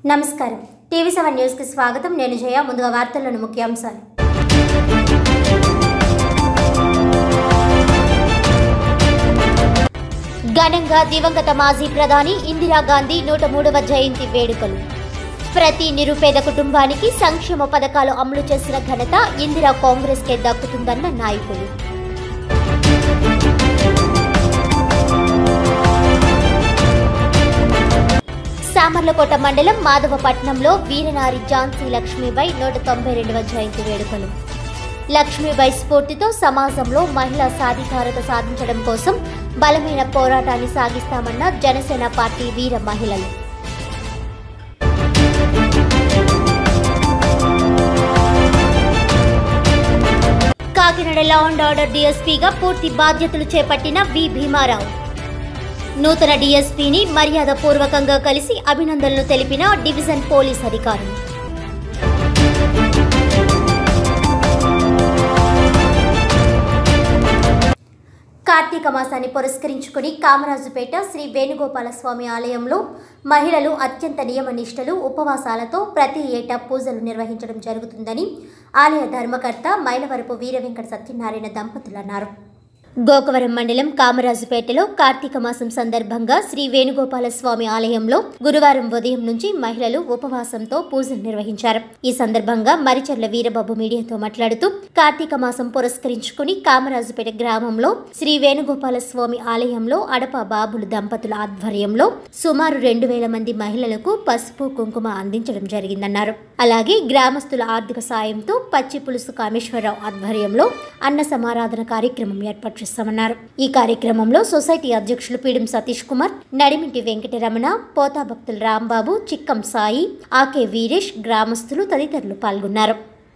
నమస్కారం టీవీ7 న్యూస్ కి స్వాగతం। నేను జయ। ముందుగా వార్తల్లోని ముఖ్యాంశాలు। ఘనంగా దివంగత మాజీ ప్రధాని ఇందిరాగాంధీ 103వ జయంతి వేడుకలు। ప్రతి నిరుపేద కుటుంబానికి సంక్షేమ పథకాలు అమలు చేసిన ఘనత ఇందిరా కాంగ్రెస్ కే దక్కుతుందన్న నాయకులు। సామర్లకోట మండలం మాధవపట్నంలో వీరనారి ఝాన్సీ లక్ష్మీబాయి 192వ జయంతి వేడుకలు। లక్ష్మీబాయి స్ఫూర్తితో సమాజంలో మహిళా సాధికారత సాధించడం కోసం బలమైన పోరాటాన్ని సాగిస్తామన్న జనసేన పార్టీ వీర మహిళలు। కాకినాడ లా అండ్ ఆర్డర్ డీఎస్పీగా పూర్తి బాధ్యతలు చేపట్టిన వి భీమారావు। నూతన డీఎస్పీని మర్యాదపూర్వకంగా కలిసి అభినందనలు తెలిపిన డివిజన్ పోలీస్ అధికారులు। కార్తీక మాసాన్ని పురస్కరించుకుని కామరాజుపేట శ్రీ వేణుగోపాల స్వామి ఆలయంలో మహిళలు అత్యంత నియమనిష్టలు ఉపవాసాలతో ప్రతి ఏటా పూజలు నిర్వహించడం జరుగుతుందని ఆలయ ధర్మకర్త మైలవరపు వీర వెంకట సత్యనారాయణ దంపతులు అన్నారు। గోకవరం మండలం కామరాజుపేటలో కార్తీక మాసం సందర్భంగా శ్రీ వేణుగోపాల స్వామి ఆలయంలో గురువారం ఉదయం నుంచి మహిళలు ఉపవాసంతో పూజలు నిర్వహించారు। ఈ సందర్భంగా మరిచర్ల వీరబాబు మీడియాతో మాట్లాడుతూ కార్తీక మాసం పురస్కరించుకుని కామరాజుపేట గ్రామంలో శ్రీ వేణుగోపాల స్వామి ఆలయంలో అడప బాబులు దంపతుల ఆధ్వర్యంలో సుమారు 2000 మంది మహిళలకు పసుపు కుంకుమ అందించడం జరిగిందన్నారు। అలాగే గ్రామస్తుల ఆర్థిక సాయంతో పచ్చి పులుసు కామేశ్వరరావు ఆధ్వర్యంలో అన్న సమారాధన కార్యక్రమం ఏర్పాటు చేస్తామన్నారు। ఈ కార్యక్రమంలో సొసైటీ అధ్యక్షులు పీడం సతీష్ కుమార్, నడిమింటి వెంకటరమణ, పోతా భక్తులు రాంబాబు, చిక్కం సాయి, ఆకే వీరేష్, గ్రామస్తులు తదితరులు పాల్గొన్నారు।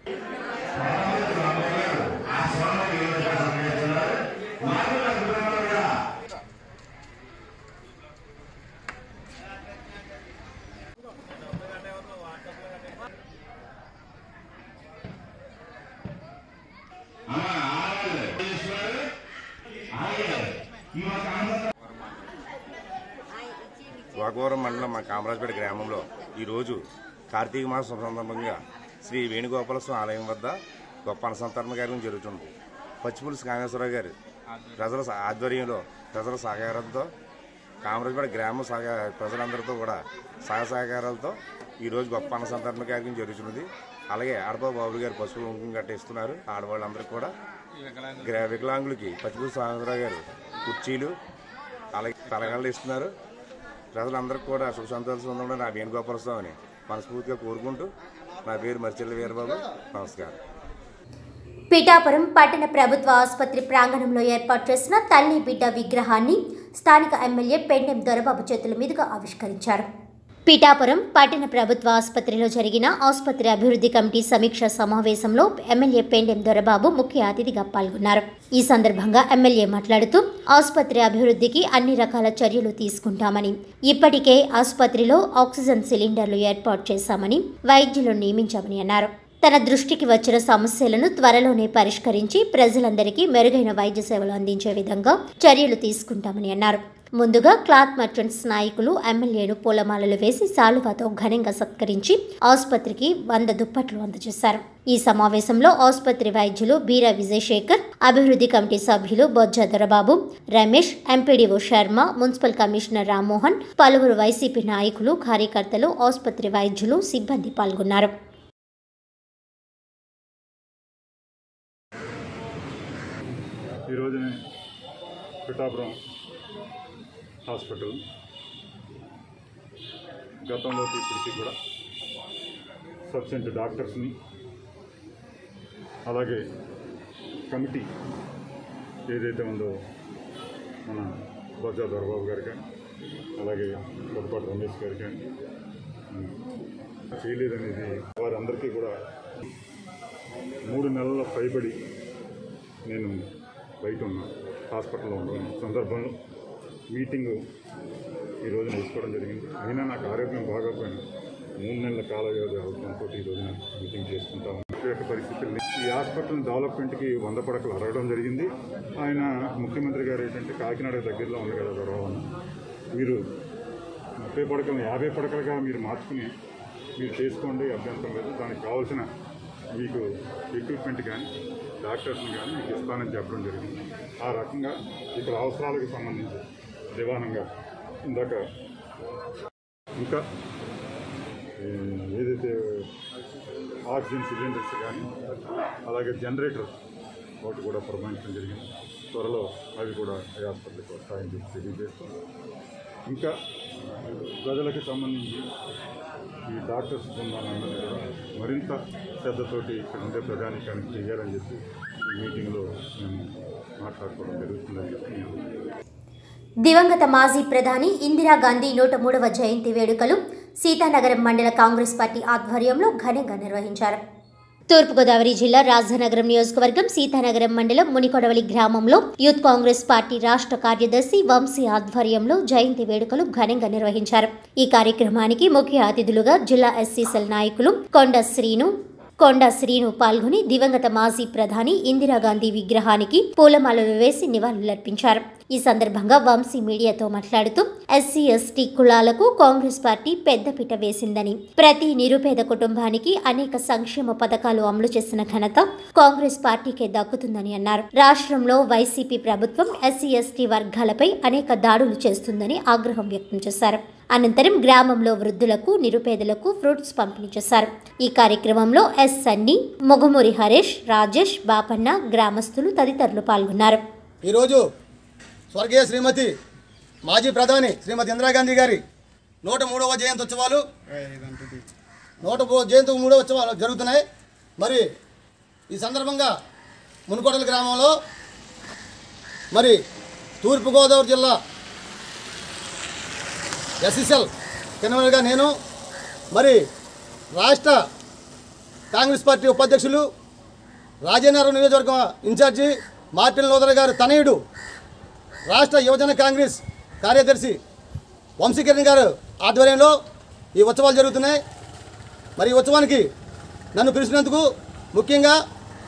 గోకవరం మండలం మా కామరాజపేట గ్రామంలో ఈరోజు కార్తీక మాసం సందర్భంగా శ్రీ వేణుగోపాల స్వామి ఆలయం వద్ద గొప్ప అన్నసంతరణ కార్యక్రమం జరుగుతుంది। పచ్చిపులుసు కామేశ్వరరావు గారు ప్రజల ఆధ్వర్యంలో ప్రజల సహకారంతో కామరాజపేట గ్రామ ప్రజలందరితో కూడా సహకారాలతో ఈరోజు గొప్ప అన్నసంతరణ కార్యక్రమం జరుగుతున్నది। అలాగే ఆడపా బాబులు గారు పసుపు కుంకుమ కట్టేస్తున్నారు। ఆడవాళ్ళందరికీ కూడా వికలాంగులకి పచ్చిపులుసు కామేశ్వరరావు గారు కుర్చీలు అలాగే తలగళ్ళు ఇస్తున్నారు। ప్రజలందరికీ కూడా సుఖ సంతోషం ఉండాలని నా వేణుగోపాల స్వామిని మనస్ఫూర్తిగా కోరుకుంటూ నా పేరు మరిచెల్ల వీరబాబు। నమస్కారం। పిఠాపురం పట్టణ ప్రభుత్వ ఆసుపత్రి ప్రాంగణంలో ఏర్పాటు చేసిన తల్లి బిడ్డ విగ్రహాన్ని స్థానిక ఎమ్మెల్యే పెండెం దొరబాబు చేతుల మీదుగా ఆవిష్కరించారు। పిఠాపురం పట్టణ ప్రభుత్వ ఆసుపత్రిలో జరిగిన ఆసుపత్రి అభివృద్ధి కమిటీ సమీక్ష సమావేశంలో ఎమ్మెల్యే పెండెం దొరబాబు ముఖ్య అతిథిగా పాల్గొన్నారు। ఈ సందర్భంగా ఎమ్మెల్యే మాట్లాడుతూ ఆసుపత్రి అభివృద్ధికి అన్ని రకాల చర్యలు తీసుకుంటామని, ఇప్పటికే ఆసుపత్రిలో ఆక్సిజన్ సిలిండర్లు ఏర్పాటు చేశామని, వైద్యులను నియమించామని అన్నారు। తన దృష్టికి వచ్చిన సమస్యలను త్వరలోనే పరిష్కరించి ప్రజలందరికీ మెరుగైన వైద్య సేవలు అందించే విధంగా చర్యలు తీసుకుంటామని అన్నారు। ముందుగా క్లాత్ మర్చెంట్స్ నాయకులు ఎమ్మెల్యేను పూలమాలలు వేసి శాలువాతో ఘనంగా సత్కరించి ఆసుపత్రికి 100 దుప్పట్లు అందజేశారు। ఈ సమావేశంలో ఆసుపత్రి వైద్యులు బీరా విజయశేఖర్, అభివృద్ధి కమిటీ సభ్యులు Bojja Dorababu, Ramesh, MPDO Sharma, municipal commissioner Rammohan, పలువురు వైసీపీ నాయకులు, కార్యకర్తలు, ఆసుపత్రి వైద్యులు, సిబ్బంది పాల్గొన్నారు। ఈ రోజున పిఠాపురం హాస్పిటల్ గతంలోకి ఇప్పటికీ కూడా సబ్సెంట్ డాక్టర్స్ని అలాగే కమిటీ ఏదైతే ఉందో మన బొజ్జ దొరబాబు గారు కానీ అలాగే కొత్తపాటి రమేష్ గారు కానీ చేయలేదనేది వారందరికీ కూడా 3 నెలల పైబడి నేను బయట ఉన్నాను, హాస్పిటల్లో ఉన్న సందర్భంలో మీటింగు ఈ రోజున వేసుకోవడం జరిగింది। అయినా నాకు ఆరోగ్యం బాగోకపోయినా 3 నెలల కాల వ్యవధి అవసరంతో ఈ రోజున మీటింగ్ చేసుకుంటాము। పరిస్థితుల్ని ఈ హాస్పిటల్ డెవలప్మెంట్కి 100 పడకలు అడగడం జరిగింది। ఆయన ముఖ్యమంత్రి గారు ఏంటంటే కాకినాడ దగ్గరలో ఉంది కదా దొరబాబు, మీరు 30 పడకలను 50 పడకలుగా మీరు మార్చుకుని మీరు చేసుకోండి, అభ్యంతరం లేదు. దానికి కావాల్సిన మీకు ఎక్విప్మెంట్ కానీ డాక్టర్స్ని కానీ మీకు ఇస్తానని చెప్పడం జరిగింది. ఆ రకంగా ఇక్కడ అవసరాలకు సంబంధించి దివానంగా ఇందాక ఇంకా ఏదైతే ఆక్సిజన్ సిలిండర్స్ కానీ అలాగే జనరేటర్ వాటి కూడా పురమాయించడం జరిగింది. త్వరలో అవి కూడా ఈ హాస్పిటల్కి వస్తాయని చెప్పి తెలియజేస్తాం. ఇంకా ప్రజలకు సంబంధించి ఈ డాక్టర్స్ బృందాలందరినీ కూడా మరింత శ్రద్ధతోటి ఇక్కడ ఉండే ప్రజానికానికి చేయాలని చెప్పి ఈ మీటింగ్లో మేము మాట్లాడుకోవడం జరుగుతుందని చెప్పి దివంగత మాజీ ప్రధాని ఇందిరాగాంధీ 103వ జయంతి వేడుకలు సీతానగరం మండల కాంగ్రెస్ పార్టీ ఆధ్వర్యంలో ఘనంగా నిర్వహించారు. తూర్పుగోదావరి జిల్లా రాజానగరం నియోజకవర్గం సీతానగరం మండలం మునికొడవలి గ్రామంలో యూత్ కాంగ్రెస్ పార్టీ రాష్ట్ర కార్యదర్శి వంశీ ఆధ్వర్యంలో జయంతి వేడుకలు ఘనంగా నిర్వహించారు. ఈ కార్యక్రమానికి ముఖ్య అతిథులుగా జిల్లా ఎస్సీ సెల్ నాయకులు కొండ శ్రీను పాల్గొని దివంగత మాజీ ప్రధాని ఇందిరాగాంధీ విగ్రహానికి పూలమాలలు వేసి నివాళులర్పించారు. ఈ సందర్భంగా వంశీ మీడియాతో మాట్లాడుతూ ఎస్సీ ఎస్టీ కులాలకు కాంగ్రెస్ పార్టీ పెద్దపీట వేసిందని, ప్రతి నిరుపేద కుటుంబానికి అనేక సంక్షేమ పథకాలు అమలు చేసిన ఘనత కాంగ్రెస్ పార్టీకే దక్కుతుందని అన్నారు. రాష్ట్రంలో వైసీపీ ప్రభుత్వం ఎస్సీ ఎస్టీ వర్గాలపై అనేక దాడులు చేస్తుందని ఆగ్రహం వ్యక్తం చేశారు. అనంతరం గ్రామంలో వృద్ధులకు నిరుపేదలకు ఫ్రూట్స్ పంపిణీ చేశారు. ఈ కార్యక్రమంలో ఎస్ సన్నీ, మొగమూరి హరీష్, రాజేష్, బాపన్న, గ్రామస్తులు తదితరులు పాల్గొన్నారు. ఈరోజు స్వర్గీయ శ్రీమతి మాజీ ప్రధాని శ్రీమతి ఇందిరాగాంధీ గారి 103వ జయంతి ఉత్సవాలు 103వ ఉత్సవాలు జరుగుతున్నాయి. మరి ఈ సందర్భంగా మునుకొడల గ్రామంలో మరి తూర్పుగోదావరి జిల్లా ఎస్ఎస్ఎల్ కన్వీనర్గా నేను, మరి రాష్ట్ర కాంగ్రెస్ పార్టీ ఉపాధ్యక్షులు రాజానగరం నియోజకవర్గం ఇన్ఛార్జి మార్టిన్ లోదర్ గారు తనయుడు రాష్ట్ర యువజన కాంగ్రెస్ కార్యదర్శి వంశీకిరణ్ గారు ఆధ్వర్యంలో ఈ ఉత్సవాలు జరుగుతున్నాయి. మరి ఈ ఉత్సవానికి నన్ను పిలిచినందుకు ముఖ్యంగా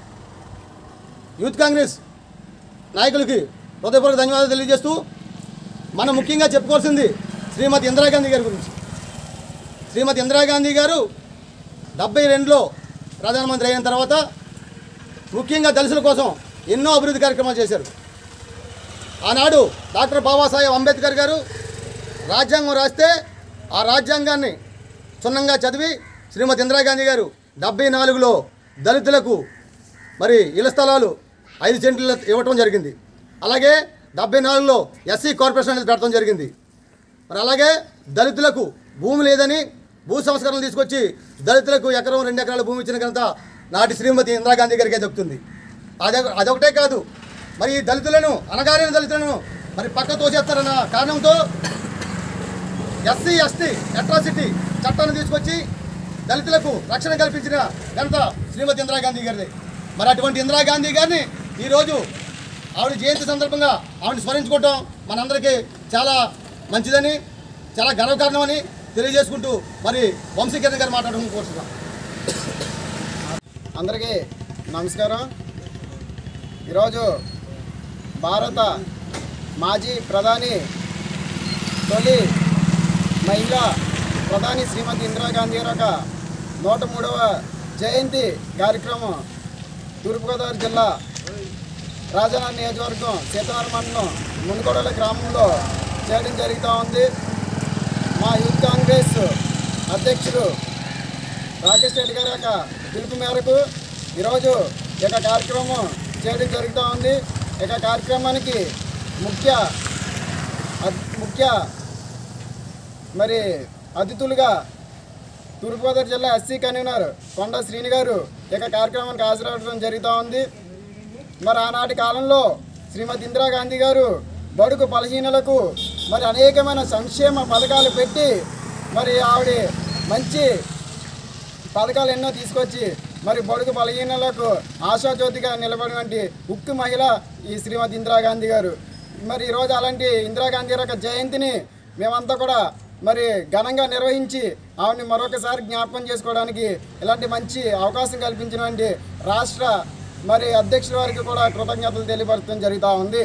యూత్ కాంగ్రెస్ నాయకులకి హృదయపూర్వక ధన్యవాదాలు తెలియజేస్తూ, మనం ముఖ్యంగా చెప్పుకోవాల్సింది శ్రీమతి ఇందిరాగాంధీ గారి గురించి. శ్రీమతి ఇందిరాగాంధీ గారు 72లో ప్రధానమంత్రి అయిన తర్వాత ముఖ్యంగా దళితుల కోసం ఎన్నో అభివృద్ధి కార్యక్రమాలు చేశారు. ఆనాడు డాక్టర్ బాబాసాహెబ్ అంబేద్కర్ గారు రాజ్యాంగం రాస్తే ఆ రాజ్యాంగాన్ని క్షుణ్ణంగా చదివి శ్రీమతి ఇందిరాగాంధీ గారు 74లో దళితులకు మరి ఇళ్ల స్థలాలు 5 సెంట్లు ఇవ్వటం జరిగింది. అలాగే 74లో ఎస్సీ కార్పొరేషన్ అనేది పెట్టడం జరిగింది. మరి అలాగే దళితులకు భూమి లేదని భూ సంస్కరణలు తీసుకొచ్చి దళితులకు ఎకరం 2 ఎకరాల భూమి ఇచ్చిన ఘనత నాటి శ్రీమతి ఇందిరాగాంధీ గారికే దక్కుతుంది. అదొకటే కాదు, మరి దళితులను అనగారిన దళితులను మరి పక్క తోసేస్తారన్న కారణంతో ఎస్సీ ఎస్టీ అట్రాసిటీ చట్టాన్ని తీసుకొచ్చి దళితులకు రక్షణ కల్పించిన ఘనత శ్రీమతి ఇందిరాగాంధీ గారిది. మరి అటువంటి ఇందిరాగాంధీ గారిని ఈరోజు ఆవిడ జయంతి సందర్భంగా ఆవిడని స్మరించుకోవటం మనందరికీ చాలా మంచిదని, చాలా గర్వకారణమని తెలియజేసుకుంటూ మరి వంశీకిరణ్ గారు మాట్లాడడం కోరుతున్నాం. అందరికీ నమస్కారం. ఈరోజు భారత మాజీ ప్రధాని తొలి మహిళా ప్రధాని శ్రీమతి ఇందిరాగాంధీ యొక్క 103వ జయంతి కార్యక్రమం తూర్పుగోదావరి జిల్లా రాజానగరం నియోజకవర్గం సీతానగరం మండలం మునికొడల గ్రామంలో చేయడం జరుగుతూ ఉంది. మా యూత్ కాంగ్రెస్ అధ్యక్షులు రాకేష్ రెడ్డి గారి యొక్క పిలుపు మేరకు ఈరోజు ఈ యొక్క కార్యక్రమం చేయడం జరుగుతూ ఉంది. ఈ యొక్క కార్యక్రమానికి ముఖ్య మరి అతిథులుగా తూర్పుగోదావరి జిల్లా ఎస్సీ కన్వీనర్ కొండ శ్రీని గారు ఈ యొక్క కార్యక్రమానికి హాజరవడం జరుగుతూ ఉంది. మరి ఆనాటి కాలంలో శ్రీమతి ఇందిరాగాంధీ గారు బడుగు బలహీనులకు మరి అనేకమైన సంక్షేమ పథకాలు పెట్టి మరి ఆవిడ మంచి పథకాలు ఎన్నో తీసుకొచ్చి మరి బడుగు బలహీనులకు ఆశాజ్యోతిగా నిలబడినటువంటి ఉక్కు మహిళ ఈ శ్రీమతి ఇందిరాగాంధీ గారు. మరి ఈరోజు అలాంటి ఇందిరాగాంధీ యొక్క జయంతిని మేమంతా కూడా మరి ఘనంగా నిర్వహించి ఆవిడని మరొకసారి జ్ఞాపకం చేసుకోవడానికి ఇలాంటి మంచి అవకాశం కల్పించినటువంటి రాష్ట్ర మరి అధ్యక్షుల వారికి కూడా కృతజ్ఞతలు తెలియపరచడం జరుగుతూ ఉంది.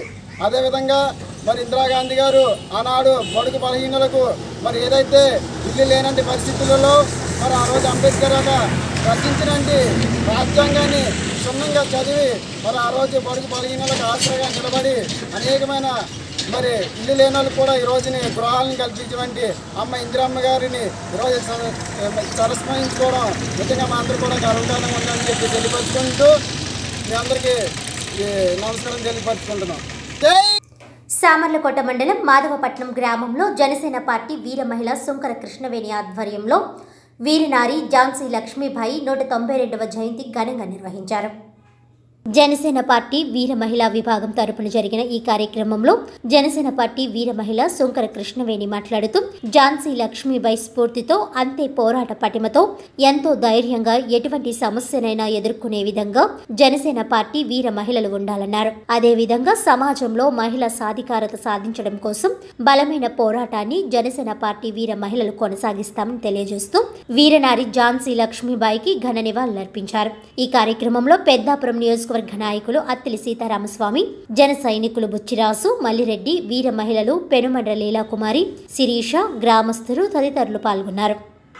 అదేవిధంగా మరి ఇందిరాగాంధీ గారు ఆనాడు బడుగు బలహీనులకు మరి ఏదైతే ఇల్లు లేనంటి పరిస్థితులలో మరి ఆ రోజు అంబేద్కర్ రచించినటువంటి రాజ్యాంగాన్ని క్షుణ్ణంగా చదివి మరి ఆ రోజు బడుగు బలహీనులకు ఆశ్రయంగా నిలబడి అనేకమైన మరి ఇల్లు లేని వాళ్ళు కూడా ఈ రోజుని గృహాలను కల్పించినటువంటి అమ్మ ఇందిరమ్మ గారిని ఈరోజు సరస్మరించుకోవడం నిజంగా మా అందరూ కూడా గర్వకారణంగా ఉందని చెప్పి తెలియపరుచుకుంటూ మీ అందరికీ నమస్కారం తెలియపరుచుకుంటున్నాం. సామర్లకోట మండలం మాధవపట్నం గ్రామంలో జనసేన పార్టీ వీర మహిళ సుంకర కృష్ణవేణి ఆధ్వర్యంలో వీరనారి ఝాన్సీ లక్ష్మీబాయి 192వ జయంతి ఘనంగా నిర్వహించారు. జనసేన పార్టీ వీర మహిళా విభాగం తరపున జరిగిన ఈ కార్యక్రమంలో జనసేన పార్టీ వీర మహిళ సుంకర కృష్ణవేణి మాట్లాడుతూ ఝాన్సీ లక్ష్మీబాయి స్ఫూర్తితో అంతే పోరాట పటిమతో ఎంతో ధైర్యంగా ఎటువంటి సమస్యనైనా ఎదుర్కొనే విధంగా జనసేన పార్టీ వీర మహిళలు ఉండాలన్నారు. అదేవిధంగా సమాజంలో మహిళా సాధికారత సాధించడం కోసం బలమైన పోరాటాన్ని జనసేన పార్టీ వీర మహిళలు కొనసాగిస్తామని తెలియజేస్తూ వీరనారి ఝాన్సీ లక్ష్మీబాయికి ఘన నివాళులర్పించారు. ఈ కార్యక్రమంలో పెద్దాపురం నియోజకవర్గ నాయకులు అత్తిలి సీతారామస్వామి, జన సైనికులు బుచ్చిరాసు, మల్లిరెడ్డి, వీర మహిళలు పెనుమండ్ర లీలాకుమారి, శిరీష, గ్రామస్తులు తదితరులు పాల్గొన్నారు.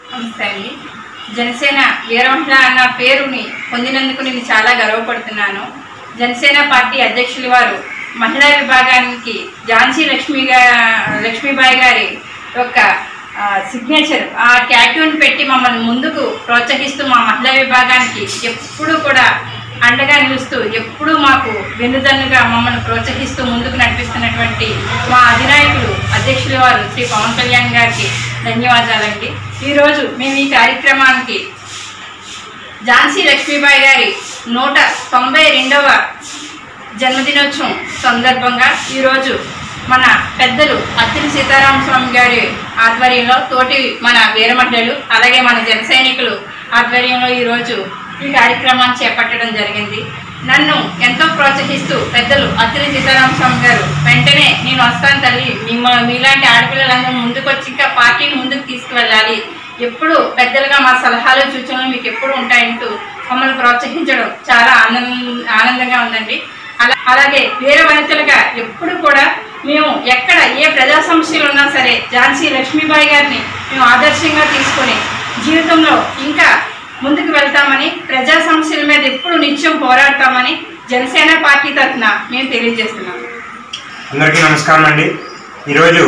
జనసేన వీర మహిళ అన్న పేరుని పొందినందుకు నేను చాలా గర్వపడుతున్నాను. జనసేన పార్టీ అధ్యక్షులు వారు మహిళా విభాగానికి ఝాన్సీ లక్ష్మీబాయి గారి యొక్క సిగ్నేచర్ ఆ ట్యాటూని పెట్టి మమ్మల్ని ముందుకు ప్రోత్సహిస్తూ మా మహిళా విభాగానికి ఎప్పుడూ కూడా అండగా నిలుస్తూ ఎప్పుడూ మాకు వెన్నుదన్నుగా మమ్మల్ని ప్రోత్సహిస్తూ ముందుకు నడిపిస్తున్నటువంటి మా అధినాయకులు అధ్యక్షుల వారు శ్రీ పవన్ కళ్యాణ్ గారికి ధన్యవాదాలండి. ఈరోజు మేము ఈ కార్యక్రమానికి ఝాన్సీ లక్ష్మీబాయి గారి 192వ జన్మదినోత్సవం సందర్భంగా ఈరోజు మన పెద్దలు అత్తిలి సీతారామస్వామి గారి ఆధ్వర్యంలో తోటి మన వీర మహిళలు అలాగే మన జన సైనికులు ఆధ్వర్యంలో ఈరోజు ఈ కార్యక్రమాన్ని చేపట్టడం జరిగింది. నన్ను ఎంతో ప్రోత్సహిస్తూ పెద్దలు అత్తిలి సీతారామస్వామి గారు వెంటనే నేను వస్తాను తల్లి, మీలాంటి ఆడపిల్లలందరూ ముందుకు వచ్చి ఇంకా పార్టీని ముందుకు తీసుకువెళ్ళాలి, ఎప్పుడు పెద్దలుగా మా సలహాలు సూచనలు మీకు ఎప్పుడు ఉంటాయంటూ మమ్మల్ని ప్రోత్సహించడం చాలా ఆనందంగా ఉందండి. అలాగే వీర వనితలుగా ఎప్పుడు కూడా మేము ఎక్కడ ఏ ప్రజా సమస్యలు ఉన్నా సరే ఝాన్సీ లక్ష్మీబాయి గారిని మేము ఆదర్శంగా తీసుకొని జీవితంలో ఇంకా ముందుకు వెళ్తామని, ప్రజా సమస్యల మీద ఎప్పుడు నిత్యం పోరాడతామని జనసేన పార్టీ తరఫున మేము తెలియజేస్తున్నాం. అందరికీ నమస్కారం అండి. ఈరోజు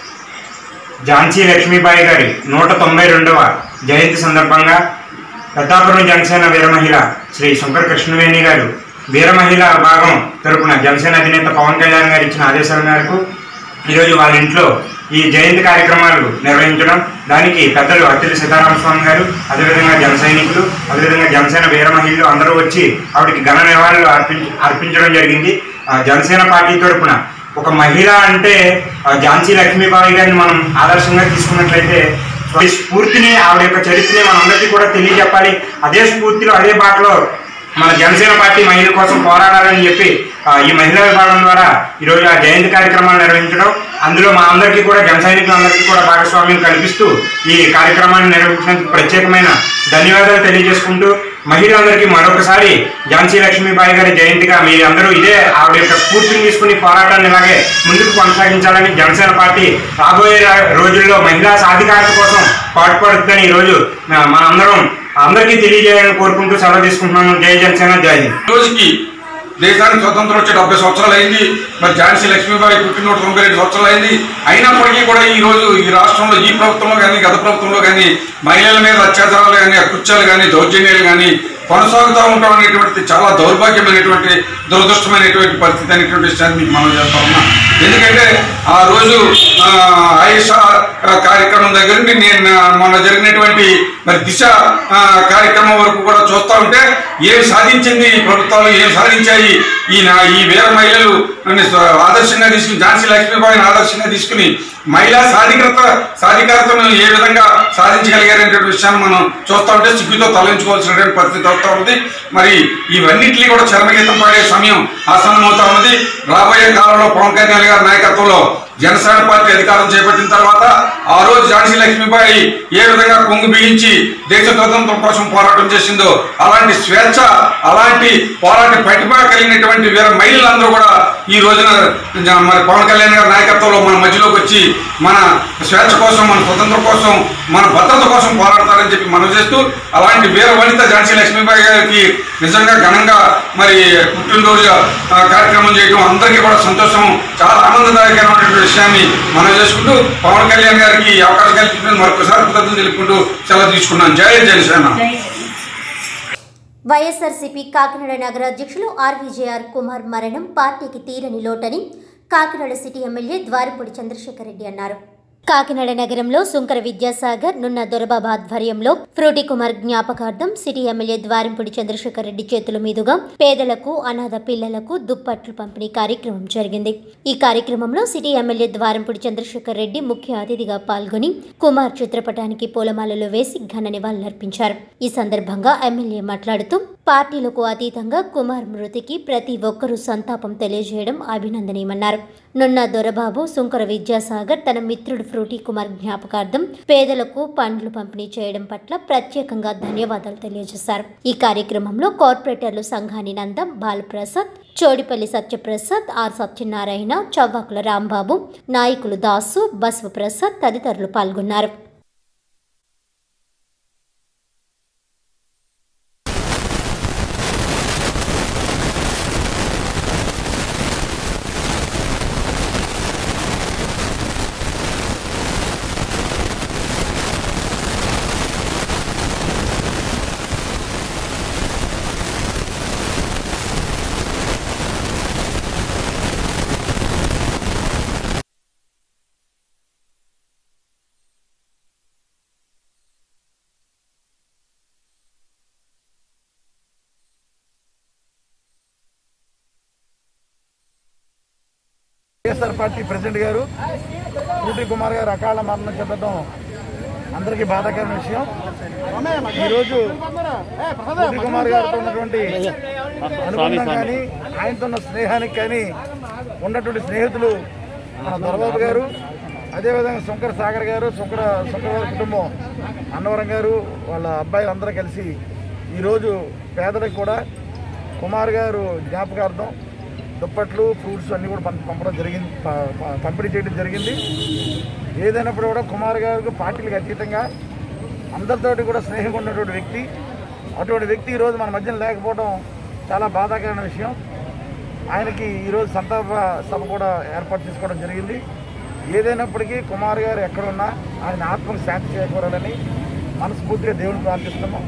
ఝాన్సీ లక్ష్మీబాయి గారి 192వ జయంతి సందర్భంగా పెద్దాపురం జనసేన వీర మహిళ శ్రీ శంకర కృష్ణవేణి గారు వీర మహిళా భాగం తరపున జనసేన అధినేత పవన్ కళ్యాణ్ గారు ఇచ్చిన ఆదేశాల మేరకు ఈరోజు వాళ్ళ ఇంట్లో ఈ జయంతి కార్యక్రమాలు నిర్వహించడం, దానికి పెద్దలు అత్తిలి సీతారామస్వామి గారు, అదేవిధంగా జన సైనికులు, అదేవిధంగా జనసేన వీర మహిళలు అందరూ వచ్చి ఆవిడకి ఘన నివాళులు అర్పించడం జరిగింది. జనసేన పార్టీ తరపున ఒక మహిళ అంటే ఝాన్సీ లక్ష్మీబాయి గారిని మనం ఆదర్శంగా తీసుకున్నట్లయితే స్ఫూర్తిని, ఆవిడ యొక్క చరిత్రని మనందరికీ కూడా తెలియజెప్పాలి. అదే స్ఫూర్తిలో అదే బాటలో మన జనసేన పార్టీ మహిళల కోసం పోరాడాలని చెప్పి ఈ మహిళా విభాగం ద్వారా ఈరోజు ఆ జయంతి కార్యక్రమాలు నిర్వహించడం, అందులో మా అందరికీ కూడా జన సైనికులందరికీ కూడా భాగస్వామ్యం కల్పిస్తూ ఈ కార్యక్రమాన్ని నిర్వహించినందుకు ప్రత్యేకమైన ధన్యవాదాలు తెలియజేసుకుంటూ మహిళలందరికీ మరొకసారి ఝాన్సీ లక్ష్మీబాయి గారి జయంతిగా మీరందరూ ఇదే ఆవిడ యొక్క స్ఫూర్తిని తీసుకుని పోరాటాన్ని ఇలాగే ముందుకు కొనసాగించాలని జనసేన పార్టీ రాబోయే రోజుల్లో మహిళా సాధికారత కోసం పాటుపడుతుందని ఈరోజు అందరికీ తెలియజేయాలని కోరుకుంటూ సెలవు తీసుకుంటున్నాను. జై జనసేన, జై హింద్. రోజుకి దేశానికి స్వతంత్రం వచ్చి 70 సంవత్సరాలు అయింది. మరి ఝాన్సీ లక్ష్మీబాయి పుట్టిన 192 సంవత్సరాలు అయింది. అయినప్పటికీ కూడా ఈ రోజు ఈ రాష్ట్రంలో ఈ ప్రభుత్వంలో కానీ గత ప్రభుత్వంలో కానీ మహిళల మీద అత్యాచారాలు కానీ, అకృత్యాలు కానీ, దౌర్జన్యాలు కానీ కొనసాగుతూ ఉంటాం అనేటువంటి చాలా దౌర్భాగ్యమైనటువంటి దురదృష్టమైనటువంటి పరిస్థితి అనేటువంటి విషయాన్ని మీకు మనం చేస్తా ఉన్నాం. ఎందుకంటే ఆ రోజు ఆయుష కార్యక్రమం దగ్గర నుండి నేను మొన్న జరిగినటువంటి మరి దిశ కార్యక్రమం వరకు కూడా చూస్తూ ఉంటే ఏమి సాధించింది ఈ ప్రభుత్వాలు, ఏమి సాధించాయి ఈ వీర మహిళలు ఆదర్శంగా తీసుకుని, ఝాన్సీ లక్ష్మీబాయిని ఆదర్శంగా తీసుకుని మహిళా సాధికారతను ఏ విధంగా సాధించగలిగారనేటువంటి విషయాన్ని మనం చూస్తూ ఉంటే సిగ్గుతో తలెంచుకోవాల్సినటువంటి పరిస్థితి అవుతా ఉంది. మరి ఇవన్నింటినీ కూడా చరమగీతం పాడే సమయం ఆసన్నమవుతా ఉన్నది. రాబోయే కాలంలో పవన్ కళ్యాణ్ గారి నాయకత్వంలో జనసేన పార్టీ అధికారం చేపట్టిన తర్వాత ఆ రోజు ఝాన్సీ లక్ష్మీబాయి ఏ విధంగా కొంగు బిగించి దేశ స్వతంత్రం కోసం పోరాటం చేసిందో అలాంటి స్వేచ్ఛ, అలాంటి పోరాట ప్రతిభ కలిగినటువంటి వీర మహిళలందరూ కూడా ఈ రోజున మరి పవన్ కళ్యాణ్ గారి నాయకత్వంలో మన మధ్యలోకి వచ్చి మన స్వేచ్ఛ కోసం, మన స్వతంత్రం కోసం, మన భద్రత కోసం పోరాడతారని చెప్పి మనం చేస్తూ, అలాంటి వీర వనిత ఝాన్సీ లక్ష్మీబాయి గారికి నిజంగా ఘనంగా మరి పుట్టినరోజు కార్యక్రమం చేయడం అందరికీ కూడా సంతోషం, చాలా ఆనందదాయకమైనటువంటి విషయాన్ని మనం చేసుకుంటూ పవన్ కళ్యాణ్ గారికి ఈ అవకాశం కల్పించిన మరొకసారి కృతజ్ఞతలు తెలుపుకుంటూ సెలవు తీసుకున్నాను. జై జనసేన. వైఎస్ఆర్సీపీ కాకినాడ నగర అధ్యక్షులు ఆర్వీజేఆర్ కుమార్ మరణం పార్టీకి తీరని లోటని కాకినాడ సిటీ ఎమ్మెల్యే ద్వారపూడి చంద్రశేఖర్ రెడ్డి అన్నారు. కాకినాడ నగరంలో సుంకర విద్యాసాగర్ నున్న దొరబాబు ఆధ్వర్యంలో ఫ్రూటీ కుమార్ జ్ఞాపకార్థం సిటీ ఎమ్మెల్యే ద్వారంపూడి చంద్రశేఖర్ రెడ్డి చేతుల మీదుగా పేదలకు, అనాథ పిల్లలకు దుప్పట్లు పంపిణీ కార్యక్రమం జరిగింది. ఈ కార్యక్రమంలో సిటీ ఎమ్మెల్యే ద్వారంపూడి చంద్రశేఖర్ రెడ్డి ముఖ్య అతిథిగా పాల్గొని కుమార్ చిత్రపటానికి పూలమాలలు వేసి ఘన నివాళులర్పించారు. ఈ సందర్భంగా ఎమ్మెల్యే మాట్లాడుతూ పార్టీలకు అతీతంగా కుమార్ మృతికి ప్రతి ఒక్కరూ సంతాపం తెలియజేయడం అభినందనీయమన్నారు. నున్న దొరబాబు సుంకర విద్యాసాగర్ తన మిత్రుడు ఫ్రూటీ కుమార్ జ్ఞాపకార్థం పేదలకు పండ్లు పంపిణీ చేయడం పట్ల ప్రత్యేకంగా ధన్యవాదాలు తెలియజేశారు. ఈ కార్యక్రమంలో కార్పొరేటర్లు సంఘాని నందం, బాలప్రసాద్, చోడిపల్లి సత్యప్రసాద్, ఆర్ సత్యనారాయణ, చవ్వాకుల రాంబాబు, నాయకులు దాసు, బసవప్రసాద్ తదితరులు పాల్గొన్నారు. వైఎస్ఆర్ పార్టీ ప్రెసిడెంట్ గారు ఫ్రూటీ కుమార్ గారు అకాల మరణం చెందడం అందరికీ బాధాకరమైన విషయం. ఈరోజు ఫ్రూటీ కుమార్ గారితో ఉన్నటువంటి అనుబంధం కానీ, ఆయనతో ఉన్న స్నేహానికి కానీ ఉన్నటువంటి స్నేహితులు మన దొరబాబు గారు, అదేవిధంగా శంకర సాగర్ గారు, శంకర గారి కుటుంబం, అన్నవరం గారు, వాళ్ళ అబ్బాయిలు అందరూ కలిసి ఈరోజు పేదలకు కూడా కుమార్ గారు జ్ఞాపకార్థం దుప్పట్లు, ఫ్రూట్స్ అన్నీ కూడా పంపడం జరిగింది, పంపిణీ చేయడం జరిగింది. ఏదైనప్పుడు కూడా కుమార్ గారికి పార్టీలకు అతీతంగా అందరితోటి కూడా స్నేహంగా ఉన్నటువంటి వ్యక్తి. అటువంటి వ్యక్తి ఈరోజు మన మధ్యన లేకపోవడం చాలా బాధాకరమైన విషయం. ఆయనకి ఈరోజు సంతాప సభ కూడా ఏర్పాటు చేసుకోవడం జరిగింది. ఏదైనప్పటికీ కుమార్ గారు ఎక్కడున్నా ఆయన ఆత్మకు శాంతి చేకూరాలని మనస్ఫూర్తిగా దేవుని ప్రార్థిస్తున్నాం.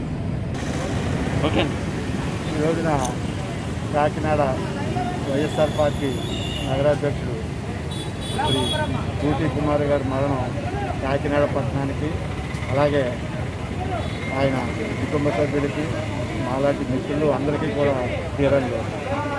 ఈ రోజున కాకినాడ వైఎస్ఆర్ పార్టీ నగరాధ్యక్షుడు శ్రీ ఫ్రూటీ కుమార్ గారి మరణం కాకినాడ పట్టణానికి, అలాగే ఆయన కుటుంబ సభ్యులకి, మాలాంటి మిత్రులు అందరికీ కూడా తీరని లేదు.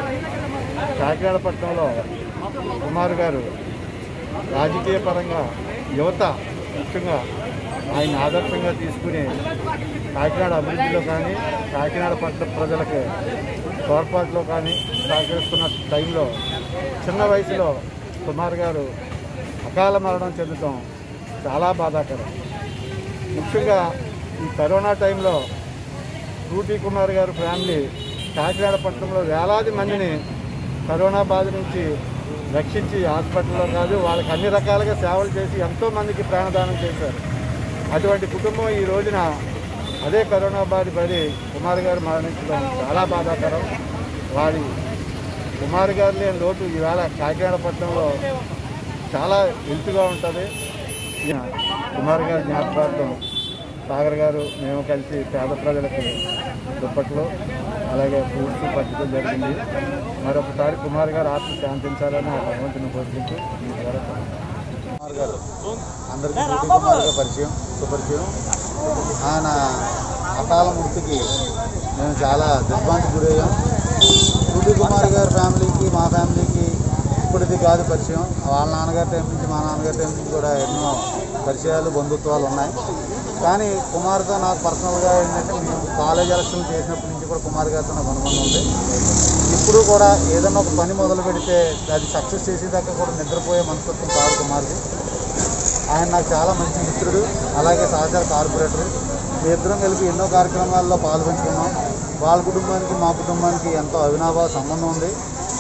కాకినాడ పట్టణంలో కుమార్ గారు రాజకీయ పరంగా యువత ముఖ్యంగా ఆయన ఆదర్శంగా తీసుకుని కాకినాడ అభివృద్ధిలో కానీ, కాకినాడ పట్టణ ప్రజలకు తోడ్పాటులో కానీ సహకరిస్తున్న టైంలో చిన్న వయసులో కుమార్ గారు అకాల మరణం చెందడం చాలా బాధాకరం. ముఖ్యంగా ఈ కరోనా టైంలో ఫ్రూటీ కుమార్ గారు ఫ్యామిలీ కాకినాడ పట్టణంలో వేలాది మందిని కరోనా బాధ నుంచి రక్షించి హాస్పిటల్లో కాదు వాళ్ళకి అన్ని రకాలుగా సేవలు చేసి ఎంతోమందికి ప్రాణదానం చేశారు. అటువంటి కుటుంబం ఈ రోజున అదే కరోనా బాధ పడి కుమార్ గారు మరణించడం చాలా బాధాకరం. వారి కుమార్ గారు లేని లోటు ఈవేళ కాకినాడ పట్టణంలో చాలా ఎలుతుగా ఉంటుంది. కుమార్ గారి జ్ఞాపకార్థం సాగర్ గారు మేము కలిసి పేద ప్రజలకు దుప్పట్లు అలాగే ఫ్రూట్స్ పంచడం జరిగింది. మరొకసారి కుమార్ గారు ఆత్మ శాంతించాలని ఆ భగవంతుని కోరుకుంటూ మీ ద్వారా కుమార్ గారు అందరికీ కుమార్ గారు పరిచయం సుపరిచయం. ఆయన అకాల మృతికి మేము చాలా దిగ్భ్రాంతికి గురయ్యాం. ఫ్రూటీ కుమార్ గారి ఫ్యామిలీకి మా ఫ్యామిలీకి ఇప్పటిది కాదు పరిచయం. వాళ్ళ నాన్నగారి టైం నుంచి మా నాన్నగారి టైం నుంచి కూడా ఎన్నో పరిచయాలు, బంధుత్వాలు ఉన్నాయి. కానీ కుమార్తో నాకు పర్సనల్గా ఏంటంటే మేము కాలేజ్ ఎలక్షన్ చేసినప్పటి నుంచి కూడా కుమార్ గారితో నాకు అనుబంధం ఉంది. ఇప్పుడు కూడా ఏదన్నా ఒక పని మొదలు పెడితే అది సక్సెస్ చేసేదాకా కూడా నిద్రపోయే మనస్తత్వం కాదు కుమార్ది. ఆయన నాకు చాలా మంచి మిత్రుడు, అలాగే సహచర కార్పొరేటర్. మీ ఇద్దరం కలిపి ఎన్నో కార్యక్రమాల్లో పాల్పంచుకున్నాం. వాళ్ళ కుటుంబానికి మా కుటుంబానికి ఎంతో అవినాభావ సంబంధం ఉంది.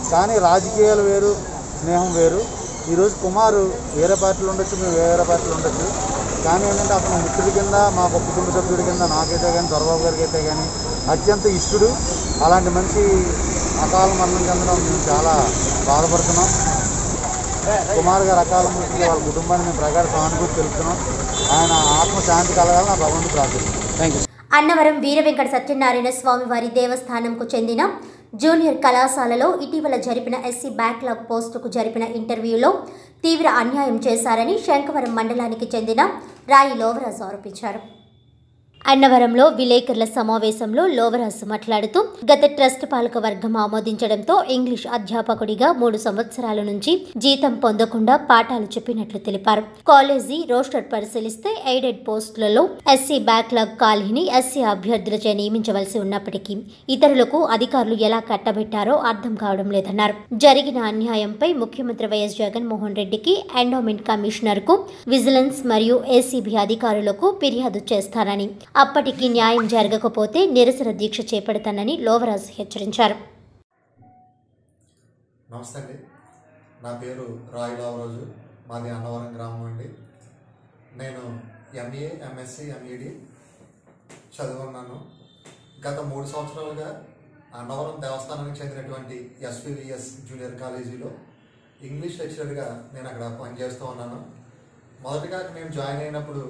కానీ రాజకీయాలు వేరు, స్నేహం వేరు. ఈరోజు కుమారు వేరే పార్టీలు ఉండొచ్చు, మేము వేరే పార్టీలు ఉండొచ్చు, కానీ ఏంటంటే అతను మిత్రుడి కింద, మాకు కుటుంబ సభ్యుడి కింద నాకైతే కానీ దొరబాబు గారికి అయితే కానీ అత్యంత ఇష్టడు. అలాంటి మనిషి అకాల మరణం చెందడం మేము చాలా బాధపడుతున్నాం. కుమార్ గారు అకాల మృతికి వాళ్ళ కుటుంబాన్ని మేము ప్రగాఢ సానుభూతి తెలుపుతున్నాం. ఆయన ఆత్మశాంతి కలగాలని నా భగవంతుడు ప్రార్థిస్తున్నాం. Thank you. అన్నవరం వీర వెంకట సత్యనారాయణ స్వామివారి దేవస్థానంకు చెందిన జూనియర్ కళాశాలలో ఇటీవల జరిపిన ఎస్సీ బ్యాక్లాగ్ పోస్టుకు జరిపిన ఇంటర్వ్యూలో తీవ్ర అన్యాయం చేశారని శంఖవరం మండలానికి చెందిన రాయి లోవరాజు ఆరోపించారు. అన్నవరంలో విలేకరుల సమావేశంలో లోవరాజు మాట్లాడుతూ గత ట్రస్ట్ పాలక వర్గం ఆమోదించడంతో ఇంగ్లీష్ అధ్యాపకుడిగా 3 సంవత్సరాల నుంచి జీతం పొందకుండా పాఠాలు చెప్పినట్లు తెలిపారు. కాలేజీ రోస్టర్ పరిశీలిస్తే ఎయిడెడ్ పోస్టులలో ఎస్సీ బ్యాక్లాగ్ ఖాళీని ఎస్సీ అభ్యర్థులచే నియమించవలసి ఉన్నప్పటికీ ఇతరులకు అధికారులు ఎలా కట్టబెట్టారో అర్థం కావడం లేదన్నారు. జరిగిన అన్యాయంపై ముఖ్యమంత్రి వైఎస్ జగన్మోహన్ రెడ్డికి, ఎండోమెంట్ కమిషనర్కు, విజిలెన్స్ మరియు ఏసీబీ అధికారులకు ఫిర్యాదు చేస్తారని, అప్పటికి న్యాయం జరగకపోతే నిరసన దీక్ష చేపడతానని లోవరాజు హెచ్చరించారు. నమస్తే అండి, నా పేరు రాయి లోవరాజు, మాది అన్నవరం గ్రామం అండి. నేను ఎంఏ, ఎంఎస్సి, ఎంఈడి చదువున్నాను. గత 3 సంవత్సరాలుగా అన్నవరం దేవస్థానానికి చెందినటువంటి ఎస్వివిఎస్ జూనియర్ కాలేజీలో ఇంగ్లీష్ లెక్చరర్గా నేను అక్కడ పనిచేస్తూ ఉన్నాను. మొదటగా నేను జాయిన్ అయినప్పుడు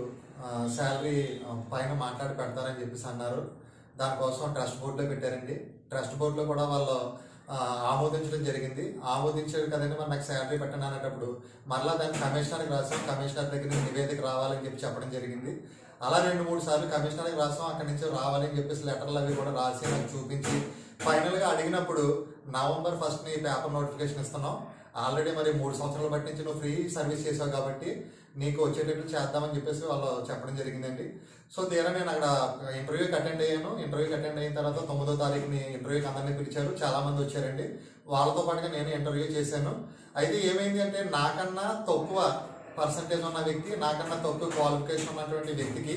శాలరీ పైన మాట్లాడి పెడతారని చెప్పేసి అన్నారు. దానికోసం ట్రస్ట్ బోర్డులో పెట్టారండి. ట్రస్ట్ బోర్డులో కూడా వాళ్ళు ఆమోదించడం జరిగింది. ఆమోదించారు కదండి, మరి నాకు శాలరీ పెట్టండి అనేటప్పుడు మరలా దాన్ని కమిషనర్కి రాసాం. కమిషనర్ దగ్గర నుంచి నివేదిక రావాలని చెప్పి చెప్పడం జరిగింది. అలా 2-3 సార్లు కమిషనర్కి రాసాం. అక్కడి నుంచి రావాలని చెప్పేసి లెటర్లు అవి కూడా రాసి నాకు చూపించి ఫైనల్గా అడిగినప్పుడు November 1st పేపర్ నోటిఫికేషన్ ఇస్తున్నాం. ఆల్రెడీ మరి 3 సంవత్సరాల బట్టి నుంచి నువ్వు ఫ్రీ సర్వీస్ చేసావు కాబట్టి నీకు వచ్చేటట్లు చేద్దామని చెప్పేసి వాళ్ళు చెప్పడం జరిగిందండి. సో తీరా నేను అక్కడ ఇంటర్వ్యూకి అటెండ్ అయ్యాను. ఇంటర్వ్యూకి అటెండ్ అయిన తర్వాత 9వ తారీఖుని ఇంటర్వ్యూకి అందరినీ పిలిచారు. చాలా మంది వచ్చారండి. వాళ్ళతో పాటుగా నేను ఇంటర్వ్యూ చేశాను. అయితే ఏమైంది అంటే నాకన్నా తక్కువ పర్సంటేజ్ ఉన్న వ్యక్తి, నాకన్నా తక్కువ క్వాలిఫికేషన్ ఉన్నటువంటి వ్యక్తికి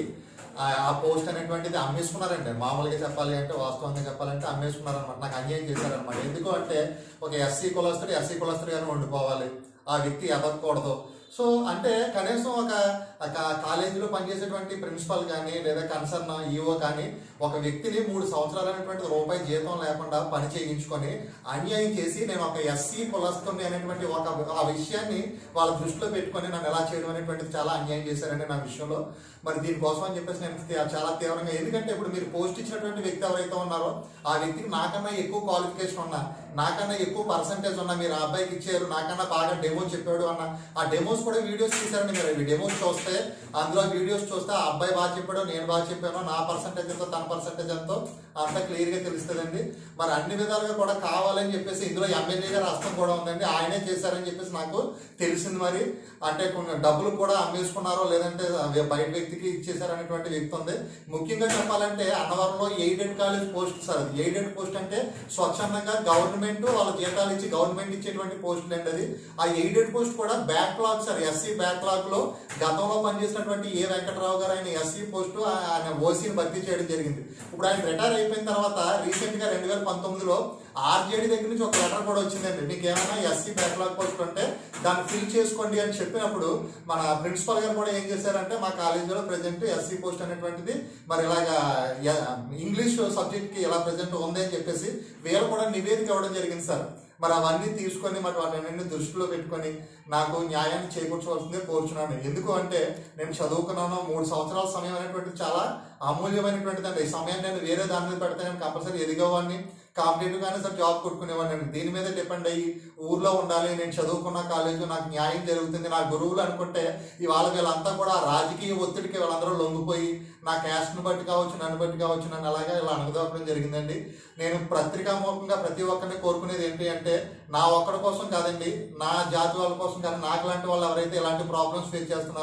ఆ పోస్ట్ అనేటువంటిది అమ్మేసుకున్నారండి. మామూలుగా చెప్పాలి అంటే, వాస్తవంగా చెప్పాలంటే అమ్మేసుకున్నారనమాట. నాకు అన్యాయం చేశారనమాట. ఎందుకు అంటే ఒక ఎస్సీ కులస్తుడిగానే ఉండిపోవాలి, ఆ వ్యక్తి ఎదగకూడదు. సో అంటే కనీసం ఒక కాలేజీలో పనిచేసేటువంటి ప్రిన్సిపల్ కానీ లేదా కన్సర్న్ ఈఓ కానీ ఒక వ్యక్తిని 3 సంవత్సరాలు అనేటువంటి రూపాయి జీతం లేకుండా పని చేయించుకొని అన్యాయం చేసి నేను ఒక ఎస్సీ కులస్తుని అనేటువంటి ఆ విషయాన్ని వాళ్ళ దృష్టిలో పెట్టుకొని నన్ను ఎలా చేయడం అనేటువంటిది చాలా అన్యాయం చేశారండి నా విషయంలో. మరి దీనికోసం అని చెప్పేసి నేను చాలా తీవ్రంగా, ఎందుకంటే ఇప్పుడు మీరు పోస్ట్ ఇచ్చినటువంటి వ్యక్తి ఎవరైతే ఉన్నారో ఆ వ్యక్తికి నాకన్నా ఎక్కువ క్వాలిఫికేషన్ ఉన్నా, నాకన్నా ఎక్కువ పర్సంటేజ్ ఉన్నా, మీరు ఆ అబ్బాయికి ఇచ్చారు, నాకన్నా బాగా డెమో చెప్పాడు అన్న ఆ డెమోస్ కూడా వీడియోస్ తీశారండి. మీరు ఈ డెమోస్ చూస్తే, అందులో వీడియోస్ చూస్తే ఆ అబ్బాయి బాగా చెప్పాడో నేను బాగా చెప్పానో, నా పర్సంటేజ్ ఎంతో తన పర్సంటేజ్ ఎంతో అంతా క్లియర్గా తెలుస్తుందండి. మరి అన్ని విధాలుగా కూడా కావాలని చెప్పేసి ఇందులో ఎమ్మెల్యే గారి హస్తం కూడా ఉందండి. ఆయనే చేశారని చెప్పేసి నాకు తెలిసింది. మరి అంటే కొన్ని డబ్బులు కూడా అమ్మేసుకున్నారో లేదంటే బయట వ్యక్తికి ఇచ్చేసారనేటువంటి వ్యక్తి ఉంది. ముఖ్యంగా చెప్పాలంటే అన్నవరంలో ఎయిడెడ్ కాలేజ్ పోస్ట్ సార్. అది ఎయిడెడ్ పోస్ట్ అంటే స్వచ్ఛందంగా గవర్నమెంట్ వాళ్ళ జీతాలు ఇచ్చి గవర్నమెంట్ ఇచ్చేటువంటి పోస్టులు అండి. అది ఆ ఎయిడెడ్ పోస్ట్ కూడా బ్యాక్లాగ్ సార్. ఎస్సీ బ్యాక్లాగ్ లో గతంలో పనిచేసినటువంటి ఏ వెంకటరావు గారు ఆయన ఎస్సీ పోస్టు ఆయన ఓసీని భర్తీ చేయడం జరిగింది. ఇప్పుడు ఆయన రిటైర్ అయిపోయిన తర్వాత రీసెంట్ గా 2019లో ఆర్జేడీ దగ్గర నుంచి ఒక లెటర్ కూడా వచ్చిందండి. మీకు ఏమైనా ఎస్సీ బ్యాక్లాగ్ పోస్ట్ ఉంటే దాన్ని ఫిల్ చేసుకోండి అని చెప్పినప్పుడు మన ప్రిన్సిపల్ గారు కూడా ఏం చేశారంటే, మా కాలేజీలో ప్రెజెంట్ ఎస్సీ పోస్ట్ అనేటువంటిది మరి ఇలాగా ఇంగ్లీష్ సబ్జెక్ట్ కి ఇలా ప్రెజెంట్ ఉంది అని చెప్పేసి వీళ్ళు కూడా నివేదిక ఇవ్వడం జరిగింది సార్. మరి అవన్నీ తీసుకొని మరి వాటిని దృష్టిలో పెట్టుకొని నాకు న్యాయాన్ని చేకూర్చవలసిందే కోరుచున్నాను. ఎందుకు అంటే నేను చదువుకున్నాను. 3 సంవత్సరాల సమయం అనేటువంటిది చాలా అమూల్యమైనటువంటిది అండి. ఈ సమయాన్ని నేను వేరే దాని మీద పెడితే నేను కంపల్సరీ ఎదిగేవాడిని, కాంపిటేటివ్ గానే సార్ జాబ్ కొట్టుకునేవాడిని. దీని మీద డిపెండ్ అయ్యి ఊర్లో ఉండాలి, నేను చదువుకున్న కాలేజీలో నాకు న్యాయం జరుగుతుంది, నా గురువులు అనుకుంటే ఇవాళ వీళ్ళంతా కూడా రాజకీయ ఒత్తిడికి వీళ్ళందరూ లొంగిపోయి నా క్యాస్ట్ను బట్టి కావచ్చు, నన్ను బట్టి కావచ్చు, నన్ను అలాగే ఇలా అనుగదొక్కడం జరిగిందండి. నేను పత్రికాముఖంగా ప్రతి ఒక్కరిని కోరుకునేది ఏంటి అంటే, నా ఒక్కడి కోసం కాదండి, నా జాతి వాళ్ళ కోసం కానీ నాకు లాంటి వాళ్ళు ఎవరైతే ఇలాంటి ప్రాబ్లమ్స్ ఫేస్ చేస్తున్నారో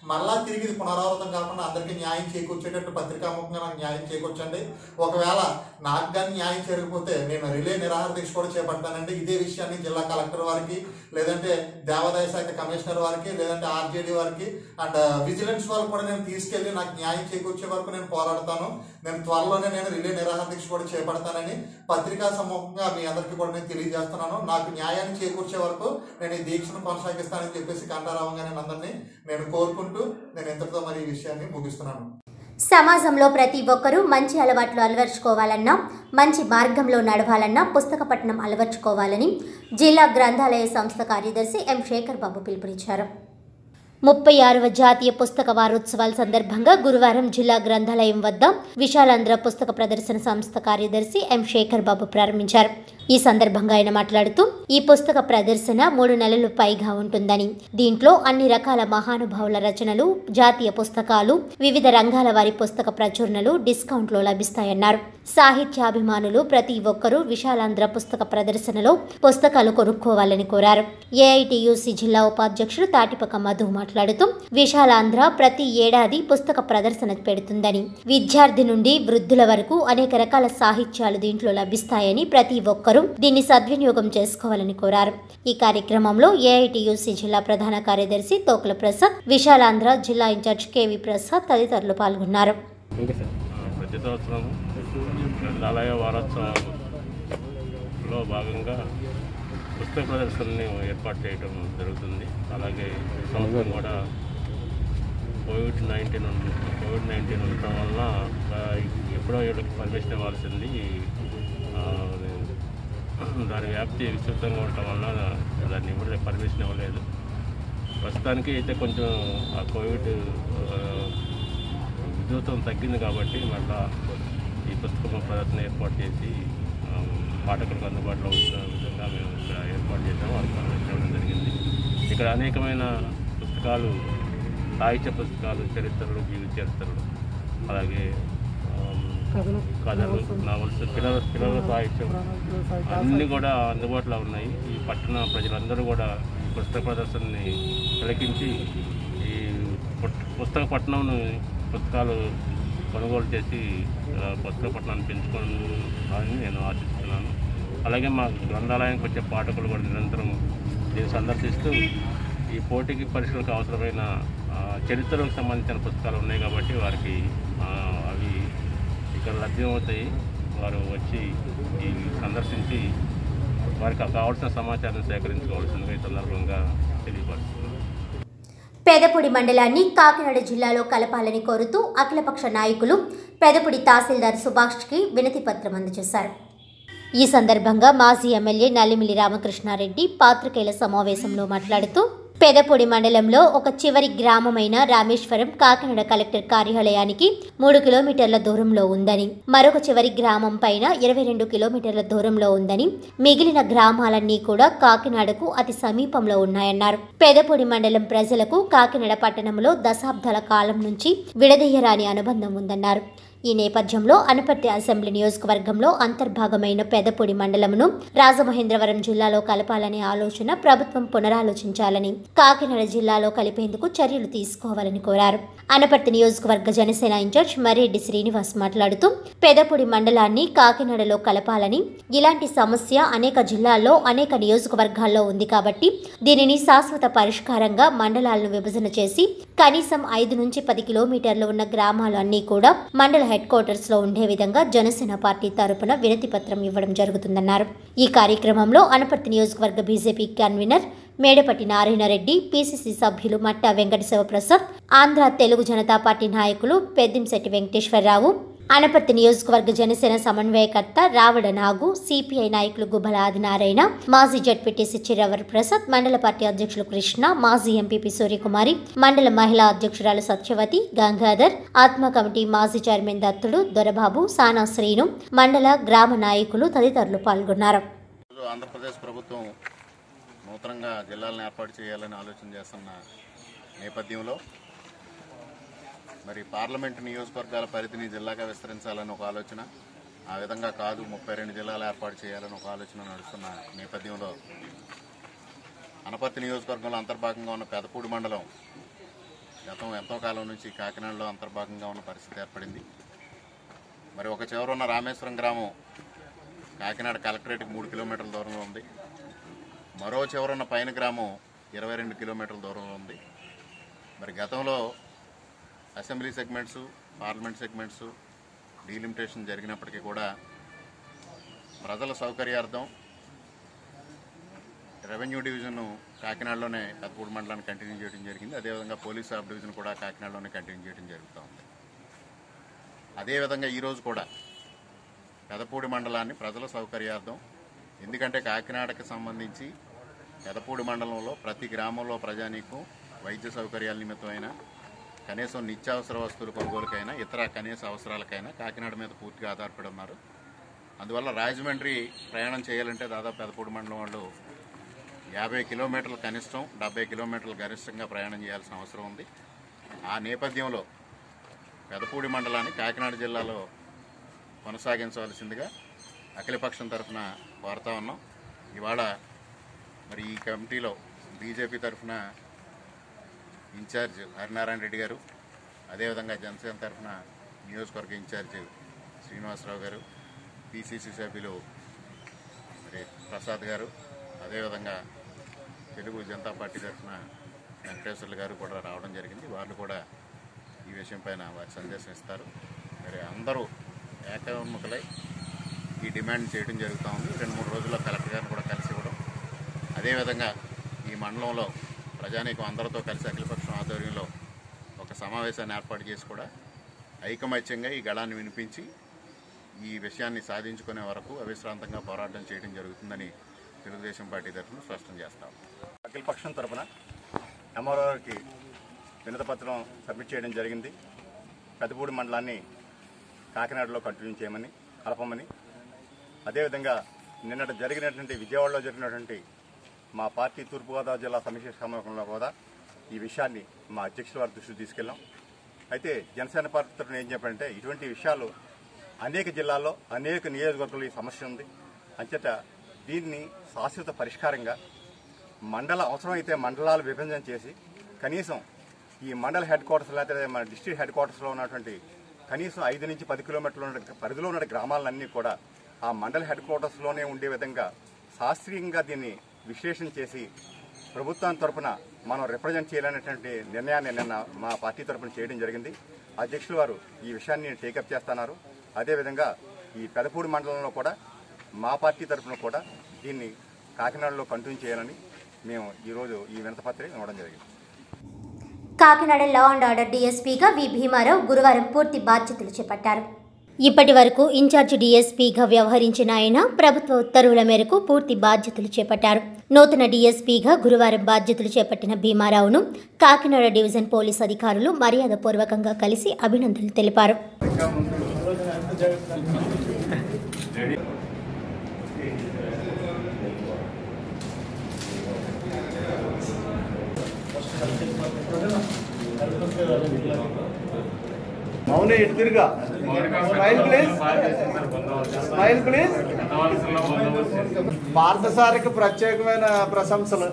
మళ్ళా తిరిగి ఇది పునరావృతం కాకుండా అందరికీ న్యాయం చేకూర్చేటట్టు పత్రికాముఖంగా నాకు న్యాయం చేకూర్చండి. ఒకవేళ నాకు కానీ న్యాయం జరగకపోతే నేను రిలే నిరాహార దీక్ష కూడా చేపడతానండి. ఇదే విషయాన్ని జిల్లా కలెక్టర్ వారికి, లేదంటే దేవాదాయ శాఖ కమిషనర్ వారికి, లేదంటే ఆర్జేడీ వారికి అండ్ విజిలెన్స్ వారికి కూడా నేను తీసుకెళ్లి నాకు న్యాయం చేకూర్చే వరకు నేను పోరాడతాను. నేను త్వరలోనే నేను రిలే నిరాహార దీక్ష కూడా చేపడతానని పత్రికా సముఖంగా మీ అందరికీ కూడా నేను తెలియజేస్తున్నాను. నాకు న్యాయాన్ని చేకూర్చే వరకు నేను ఈ దీక్షను కొనసాగిస్తానని చెప్పేసి కంఠారావంగా నేను అందరినీ నేను కోరుకుంటూ నేను ఇంతటితో మరి ఈ విషయాన్ని ముగిస్తున్నాను. సమాజంలో ప్రతి ఒక్కరూ మంచి అలవాట్లు అలవర్చుకోవాలన్నా, మంచి మార్గంలో నడవాలన్నా పుస్తక పఠనం అలవర్చుకోవాలని జిల్లా గ్రంథాలయ సంస్థ కార్యదర్శి ఎం శేఖర్ బాబు పిలుపునిచ్చారు. 36వ జాతీయ పుస్తక వారోత్సవాల సందర్భంగా గురువారం జిల్లా గ్రంథాలయం వద్ద విశాలాంధ్ర పుస్తక ప్రదర్శన సంస్థ కార్యదర్శి ఎం శేఖర్ బాబు ప్రారంభించారు. ఈ సందర్భంగా ఆయన మాట్లాడుతూ ఈ పుస్తక ప్రదర్శన 3 నెలలు పైగా ఉంటుందని, దీంట్లో అన్ని రకాల మహానుభావుల రచనలు, జాతీయ పుస్తకాలు, వివిధ రంగాల వారి పుస్తక ప్రచురణలు డిస్కౌంట్లో లభిస్తాయన్నారు. సాహిత్యాభిమానులు ప్రతి ఒక్కరూ విశాలాంధ్ర పుస్తక ప్రదర్శనలో పుస్తకాలు కొనుక్కోవాలని కోరారు. ఏఐటియుసి జిల్లా ఉపాధ్యక్షుడు తాటిపక మధు మాట్లాడుతూ విశాలాంధ్ర ప్రతి ఏడాది పుస్తక ప్రదర్శన పెడుతుందని, విద్యార్థి నుండి వృద్ధుల వరకు అనేక రకాల సాహిత్యాలు దీంట్లో లభిస్తాయని ప్రతి ఒక్కరూ దీన్ని సద్వినియోగం చేసుకోవాలని కోరారు. ఈ కార్యక్రమంలో ఏఐటియుసి జిల్లా ప్రధాన కార్యదర్శి తోకల ప్రసాద్, విశాలాంధ్ర జిల్లా ఇన్ఛార్జ్ కేవి ప్రసాద్ తదితరులు పాల్గొన్నారు. ప్రతి సంవత్సరం గ్రంథాలయ వారోత్సవాలలో భాగంగా పుస్తక ప్రదర్శనని ఏర్పాటు చేయడం జరుగుతుంది. అలాగే ఈ సంవత్సరం కూడా కోవిడ్-19 ఉండటం వలన ఎప్పుడో ఏళ్ళకి పర్మిషన్ ఇవ్వాల్సింది, దాని వ్యాప్తి విస్తృతంగా ఉండటం వలన దాన్ని ఇప్పుడు పర్మిషన్ ఇవ్వలేదు. ప్రస్తుతానికి అయితే కొంచెం ఆ కోవిడ్ ఉధృతం తగ్గింది కాబట్టి మళ్ళీ ఈ పుస్తకం ప్రదర్శన ఏర్పాటు చేసి పాఠకులకు అందుబాటులో ఉంచిన విధంగా మేము ఇక్కడ ఏర్పాటు చేసాము. అది ఇవ్వడం జరిగింది. ఇక్కడ అనేకమైన పుస్తకాలు, సాహిత్య పుస్తకాలు, చరిత్రలు, జీవిత చరిత్రలు, అలాగే కథలు, నావల్స్, పిల్లల సాహిత్యం అన్నీ కూడా అందుబాటులో ఉన్నాయి. ఈ పట్టణ ప్రజలందరూ కూడా ఈ పుస్తక ప్రదర్శనని తిలకించి ఈ పుస్తక పట్టణంను పుస్తకాలు కొనుగోలు చేసి పుస్తక పట్టణాన్ని పెంచుకోవాలని నేను ఆశిస్తున్నాను. అలాగే మా గ్రంథాలయానికి వచ్చే పాఠకులు కూడా నిరంతరం దీన్ని సందర్శిస్తూ ఈ పోటీకి పరీక్షలకు అవసరమైన చరిత్రలకు సంబంధించిన పుస్తకాలు ఉన్నాయి కాబట్టి వారికి అవి ఇక్కడ లభ్యమవుతాయి. వారు వచ్చి ఈ సందర్శించి వారికి కావాల్సిన సమాచారాన్ని సేకరించుకోవాల్సిందిగా ఈ సందర్భంగా తెలియపరుస్తున్నాను. పెదపూడి మండలాన్ని కాకినాడ జిల్లాలో కలపాలని కోరుతూ అఖిలపక్ష నాయకులు పెదపూడి తహసీల్దార్ సుభాష్కి వినతి పత్రం అందజేశారు. ఈ సందర్భంగా మాజీ ఎమ్మెల్యే నల్లిమిల్లి రామకృష్ణారెడ్డి పాత్రికేయుల సమావేశంలో మాట్లాడుతూ పెదపూడి మండలంలో ఒక చివరి గ్రామమైన రామేశ్వరం కాకినాడ కలెక్టర్ కార్యాలయానికి 3 కిలోమీటర్ల దూరంలో ఉందని, మరొక చివరి గ్రామం పైన 22 కిలోమీటర్ల దూరంలో ఉందని, మిగిలిన గ్రామాలన్నీ కూడా కాకినాడకు అతి సమీపంలో ఉన్నాయన్నారు. పెదపూడి మండలం ప్రజలకు కాకినాడ పట్టణంలో దశాబ్దాల కాలం నుంచి విడదీయరాని అనుబంధం ఉందన్నారు. ఈ నేపథ్యంలో అనపర్తి అసెంబ్లీ నియోజకవర్గంలో అంతర్భాగమైన పెదపూడి మండలంను రాజమహేంద్రవరం జిల్లాలో కలపాలనే ఆలోచన ప్రభుత్వం పునరాలోచించాలని, కాకినాడ జిల్లాలో కలిపేందుకు చర్యలు తీసుకోవాలని కోరారు. అనపర్తి నియోజకవర్గ జనసేన ఇన్ఛార్జ్ మర్రెడ్డి శ్రీనివాస్ మాట్లాడుతూ పెదపూడి మండలాన్ని కాకినాడలో కలపాలని, ఇలాంటి సమస్య అనేక జిల్లాల్లో అనేక నియోజకవర్గాల్లో ఉంది కాబట్టి దీనిని శాశ్వత పరిష్కారంగా మండలాలను విభజన చేసి కనీసం 5 నుంచి 10 కిలోమీటర్లు ఉన్న గ్రామాలు అన్నీ కూడా మండల హెడ్ క్వార్టర్స్ లో ఉండే విధంగా జనసేన పార్టీ తరపున వినతి పత్రం ఇవ్వడం జరుగుతుందన్నారు. ఈ కార్యక్రమంలో అనపర్తి నియోజకవర్గ BJP convener Medapatti Narayanareddy, PCC సభ్యులు మట్టా వెంకట శివప్రసాద్, ఆంధ్ర తెలుగు జనతా పార్టీ నాయకులు పెద్దింశెట్టి వెంకటేశ్వరరావు, అనపర్తి నియోజకవర్గ జనసేన సమన్వయకర్త రావడ నాగు, సిపిఐ నాయకులు గుబ్బల ఆదినారాయణ, మాజీ జడ్పీటీసీ చిరవర్ ప్రసాద్, మండల పార్టీ అధ్యక్షులు కృష్ణ, మాజీ ఎంపీపీ సూర్యకుమారి, మండల మహిళా అధ్యక్షురాలు సత్యవతి, గంగాధర్, ఆత్మ కమిటీ మాజీ చైర్మన్ దత్తుడు, దొరబాబు, సానా శ్రీను, మండల గ్రామ నాయకులు తదితరులు పాల్గొన్నారు. ఆంధ్రప్రదేశ్ ప్రభుత్వం నూతనంగా జిల్లాలను ఏర్పాటు చేయాలని ఆలోచన చేస్తున్న నేపథ్యంలో మరి పార్లమెంటు నియోజకవర్గాల పరిధిని జిల్లాగా విస్తరించాలని ఒక ఆలోచన, ఆ విధంగా కాదు 32 జిల్లాలు ఏర్పాటు చేయాలని ఒక ఆలోచన నడుస్తున్న నేపథ్యంలో అనపర్తి నియోజకవర్గంలో అంతర్భాగంగా ఉన్న పెదపూడి మండలం ఎంతో కాలం నుంచి కాకినాడలో అంతర్భాగంగా ఉన్న పరిస్థితి ఏర్పడింది. మరి ఒక చివర ఉన్న రామేశ్వరం గ్రామం కాకినాడ కలెక్టరేట్కి 3 కిలోమీటర్ల దూరంలో ఉంది. మరో చివరున్న పైన గ్రామం 22 కిలోమీటర్ల దూరంలో ఉంది. మరి గతంలో assembly segments, parliament segments delimitation జరిగినప్పటికీ కూడా ప్రజల సౌకర్యార్థం రెవెన్యూ డివిజన్ కాకినాడలోనే పెదపూడి మండలాన్ని కంటిన్యూ చేయడం జరిగింది. అదేవిధంగా పోలీస్ సబ్ డివిజన్ కూడా కాకినాడలోనే కంటిన్యూ చేయడం జరుగుతూ ఉంది. అదేవిధంగా ఈరోజు కూడా పెదపూడి మండలాన్ని ప్రజల సౌకర్యార్థం, ఎందుకంటే కాకినాడకి సంబంధించి పెదపూడి మండలంలో ప్రతి గ్రామంలో ప్రజానీకం వైద్య సౌకర్యాల నిమిత్తమైన కనీసం నిత్యావసర వస్తువుల కొనుగోలుకైనా ఇతర కనీస అవసరాలకైనా కాకినాడ మీద పూర్తిగా ఆధారపడి ఉన్నారు. అందువల్ల రాజమండ్రి ప్రయాణం చేయాలంటే దాదాపు పెదపూడి మండలం వాళ్ళు 50 కిలోమీటర్లు కనిష్టం, 70 కిలోమీటర్లు గరిష్టంగా ప్రయాణం చేయాల్సిన అవసరం ఉంది. ఆ నేపథ్యంలో పెదపూడి మండలాన్ని కాకినాడ జిల్లాలో కొనసాగించవలసిందిగా అఖిలపక్షం తరఫున కోరుతా ఉన్నాం. ఇవాళ మరి ఈ కమిటీలో బీజేపీ తరఫున ఇన్ఛార్జ్ హరినారాయణ రెడ్డి గారు, అదేవిధంగా జనసేన తరఫున నియోజకవర్గ ఇన్ఛార్జ్ శ్రీనివాసరావు గారు, పిసిసి సభ్యులు మరి ప్రసాద్ గారు, అదేవిధంగా తెలుగు జనతా పార్టీ తరఫున వెంకటేశ్వర్లు గారు కూడా రావడం జరిగింది. వాళ్ళు కూడా ఈ విషయం పైన వారి సందేశం ఇస్తారు. మరి అందరూ ఏకోన్ముఖులై ఈ డిమాండ్ చేయడం జరుగుతూ ఉంది. 2-3 రోజుల్లో కలెక్టర్ గారిని కూడా కలిసి ఇవ్వడం, అదేవిధంగా ఈ మండలంలో ప్రజానీకం అందరితో కలిసి అఖిలపక్షం ఆధ్వర్యంలో ఒక సమావేశాన్ని ఏర్పాటు చేసి కూడా ఐకమత్యంగా ఈ గళాన్ని వినిపించి ఈ విషయాన్ని సాధించుకునే వరకు అవిశ్రాంతంగా పోరాటం చేయడం జరుగుతుందని తెలుగుదేశం పార్టీ తరఫున స్పష్టం చేస్తాం. అఖిలపక్షం తరఫున ఎంఆర్ఓకి వినతిపత్రం సబ్మిట్ చేయడం జరిగింది. పెదపూడి మండలాన్ని కాకినాడలో కంటిన్యూ చేయమని, కలపమని, అదేవిధంగా నిన్నటి జరిగినటువంటి విజయవాడలో జరిగినటువంటి మా పార్టీ తూర్పుగోదావరి జిల్లా సమీక్ష సమావేశంలో కూడా ఈ విషయాన్ని మా అధ్యక్షుల వారి దృష్టికి తీసుకెళ్ళాం. అయితే జనసేన పార్టీ తరఫున ఏం చెప్పారంటే ఇటువంటి విషయాలు అనేక జిల్లాల్లో అనేక నియోజకవర్గాల్లో ఈ సమస్య ఉంది. అంచేత దీన్ని శాశ్వత పరిష్కారంగా మండల అవసరమైతే మండలాలు విభజన చేసి కనీసం ఈ మండల హెడ్ క్వార్టర్స్ లేకపోతే మన డిస్ట్రిక్ట్ హెడ్ క్వార్టర్స్లో ఉన్నటువంటి కనీసం 5 నుంచి 10 కిలోమీటర్ల ఉన్న పరిధిలో ఉన్న గ్రామాలన్నీ కూడా ఆ మండల హెడ్ క్వార్టర్స్లోనే ఉండే విధంగా శాస్త్రీయంగా దీన్ని విశ్లేషణ చేసి ప్రభుత్వం తరఫున మనం రిప్రజెంట్ చేయాలనేటువంటి నిర్ణయాన్ని నిన్న మా పార్టీ తరఫున చేయడం జరిగింది. అధ్యక్షులు వారు ఈ విషయాన్ని టేకప్ చేస్తున్నారు. అదేవిధంగా ఈ పెదపూడి మండలంలో కూడా మా పార్టీ తరఫున కూడా దీన్ని కాకినాడలో కంటిన్యూ చేయాలని మేము ఈరోజు ఈ వినతిపత్రం ఇవ్వడం జరిగింది. కాకినాడ లా అండ్ ఆర్డర్ డీఎస్పీగా వి భీమారావు గురువారం పూర్తి బాధ్యతలు చేపట్టారు. ఇప్పటి వరకు ఇన్ఛార్జి డీఎస్పీగా వ్యవహరించిన ఆయన ప్రభుత్వ ఉత్తర్వుల మేరకు పూర్తి బాధ్యతలు చేపట్టారు. నూతన డీఎస్పీగా గురువారం బాధ్యతలు చేపట్టిన భీమారావును కాకినాడ డివిజన్ పోలీస్ అధికారులు మర్యాదపూర్వకంగా కలిసి అభినందనలు తెలిపారు. మౌనే ఇటు తిరుగా స్మైల్ ప్లీజ్, స్మైల్ ప్లీజ్. పార్థసారికి ప్రత్యేకమైన ప్రశంసలు.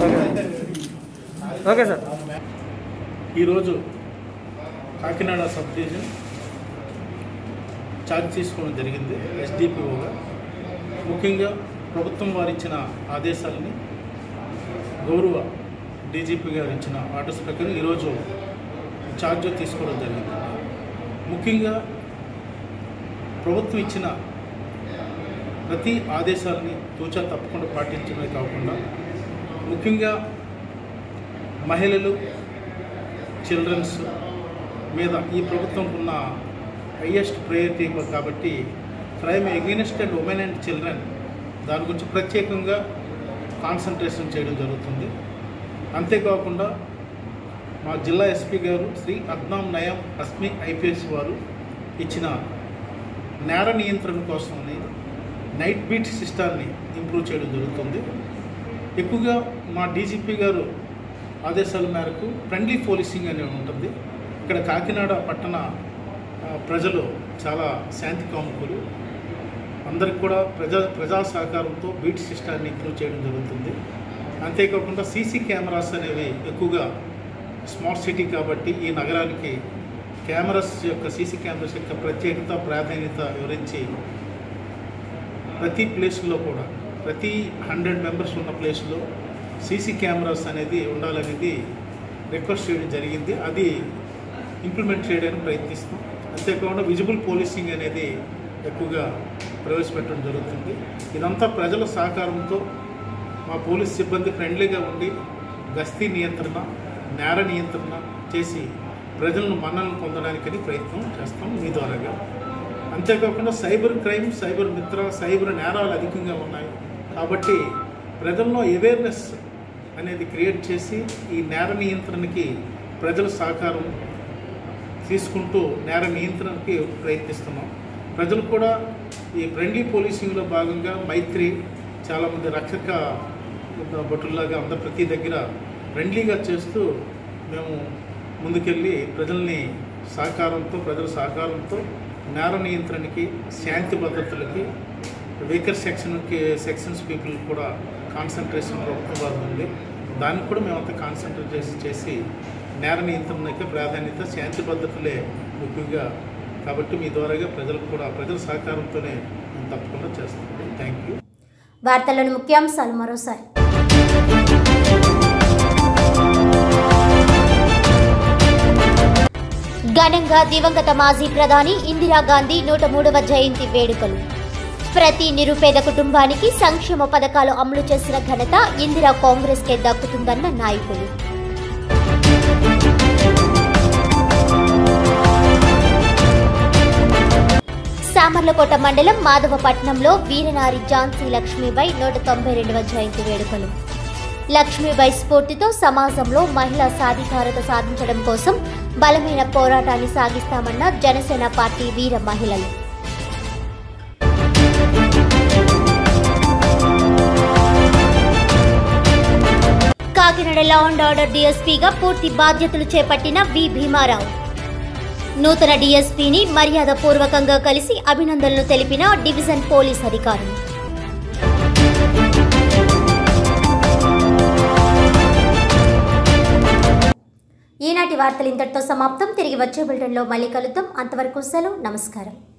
Okay sir. ఈరోజు కాకినాడ సబ్ డివిజన్ ఛార్జ్ తీసుకోవడం జరిగింది ఎస్డిపిఓగా. ముఖ్యంగా ప్రభుత్వం వారు ఇచ్చిన ఆదేశాలని గౌరవ డీజీపీ గారు ఇచ్చిన ఆర్డర్స్ ప్రకారం ఈరోజు ఛార్జ్ తీసుకోవడం జరిగింది. ముఖ్యంగా ప్రభుత్వం ఇచ్చిన ప్రతి ఆదేశాలని తూచా తప్పకుండా పాటించడమే కాకుండా ముఖ్యంగా మహిళలు, చిల్డ్రన్స్ మీద ఈ ప్రభుత్వం ఉన్న హైయెస్ట్ ప్రయారిటీ కాబట్టి crime against and women and children దాని గురించి ప్రత్యేకంగా కాన్సన్ట్రేషన్ చేయడం జరుగుతుంది. అంతేకాకుండా మా జిల్లా ఎస్పీ గారు శ్రీ అద్నాం నయం అస్మి ఐపీఎస్ వారు ఇచ్చిన నేర నియంత్రణ కోసం నైట్ బీట్ సిస్టాన్ని ఇంప్రూవ్ చేయడం జరుగుతుంది. ఎక్కువగా మా డీజీపీ గారు ఆదేశాల మేరకు ఫ్రెండ్లీ పోలీసింగ్ అనేది ఉంటుంది. ఇక్కడ కాకినాడ పట్టణ ప్రజలు చాలా శాంతి కాముకులు. అందరికి కూడా ప్రజా సహకారంతో బీట్ సిస్టాన్ని ఇంప్రూవ్ చేయడం జరుగుతుంది. అంతేకాకుండా సీసీ కెమెరాస్ అనేవి ఎక్కువగా స్మార్ట్ సిటీ కాబట్టి ఈ నగరానికి కెమెరాస్ యొక్క సీసీ కెమెరాస్ యొక్క ప్రత్యేకత ప్రాధాన్యత వివరించి ప్రతి ప్లేస్లో కూడా ప్రతి 100 మెంబర్స్ ఉన్న ప్లేస్లో సీసీ కెమెరాస్ అనేది ఉండాలనేది రిక్వెస్ట్ చేయడం జరిగింది. అది ఇంప్లిమెంట్ చేయడానికి ప్రయత్నిస్తాం. అంతేకాకుండా విజిబుల్ పోలీసింగ్ అనేది ఎక్కువగా ప్రవేశపెట్టడం జరుగుతుంది. ఇదంతా ప్రజల సహకారంతో మా పోలీస్ సిబ్బంది ఫ్రెండ్లీగా ఉండి గస్తీ నియంత్రణ, నేర నియంత్రణ చేసి ప్రజలను మన్నలను పొందడానికని ప్రయత్నం చేస్తాం మీ ద్వారాగా. అంతేకాకుండా cyber crime, cyber Mitra, cyber నేరాలు అధికంగా ఉన్నాయి కాబట్టి ప్రజల్లో అవేర్నెస్ అనేది క్రియేట్ చేసి ఈ నేర నియంత్రణకి ప్రజల సహకారం తీసుకుంటూ నేర నియంత్రణకి ప్రయత్నిస్తున్నాం. ప్రజలు కూడా ఈ ఫ్రెండ్లీ పోలీసింగ్లో భాగంగా మైత్రి, చాలామంది రక్షక భటుల్లాగా అందరు ప్రతి దగ్గర ఫ్రెండ్లీగా చేస్తూ మేము ముందుకెళ్ళి ప్రజల్ని ప్రజల సహకారంతో నేర నియంత్రణకి, శాంతి భద్రతలకి, వీకర్ సెక్షన్స్ పీపుల్ కూడా కాన్సన్ట్రేషన్ ప్రభుత్వం వారు ఉంది. దానికి కూడా మేమంతా కాన్సన్ట్రేట్ చేసి నేర నియంత్రణకి ప్రాధాన్యత, శాంతి భద్రతలే ముఖ్యంగా కాబట్టి మీ ద్వారాగా ప్రజలకు కూడా ప్రజల సహకారంతోనే మేము తప్పకుండా చేస్తాం. Thank you. వార్తలను ముఖ్యాంశాలు మరోసారి. ఘనంగా దివంగత మాజీ ప్రధాని ఇందిరాగాంధీ 103వ జయంతి వేడుకలు. ప్రతి నిరుపేద కుటుంబానికి సంక్షేమ పథకాలు అమలు చేసిన ఘనత ఇందిరా కాంగ్రెస్కే దక్కుతుందన్న నాయకులు. సామర్లకోట మండలం మాధవపట్నంలో వీరనారి ఝాన్సీ లక్ష్మీబాయి 192వ జయంతి వేడుకలు. లక్ష్మీబాయి స్ఫూర్తితో సమాజంలో మహిళా సాధికారత సాధించడం కోసం బలమైన పోరాటాన్ని సాగిస్తామన్న జనసేన పార్టీ వీర మహిళలు. కాకినాడ లా అండ్ ఆర్డర్ డీఎస్పీగా పూర్తి బాధ్యతలు చేపట్టిన వి భీమారావు. నూతన డీఎస్పీని మర్యాదపూర్వకంగా కలిసి అభినందనలు తెలిపిన డివిజన్ పోలీస్ అధికారులు. ఈనాటి వార్తలు ఇంతటితో సమాప్తం. తిరిగి వచ్చే బులెటిన్లో మళ్ళీ కలుద్దాం. అంతవరకు సెలవు. నమస్కారం.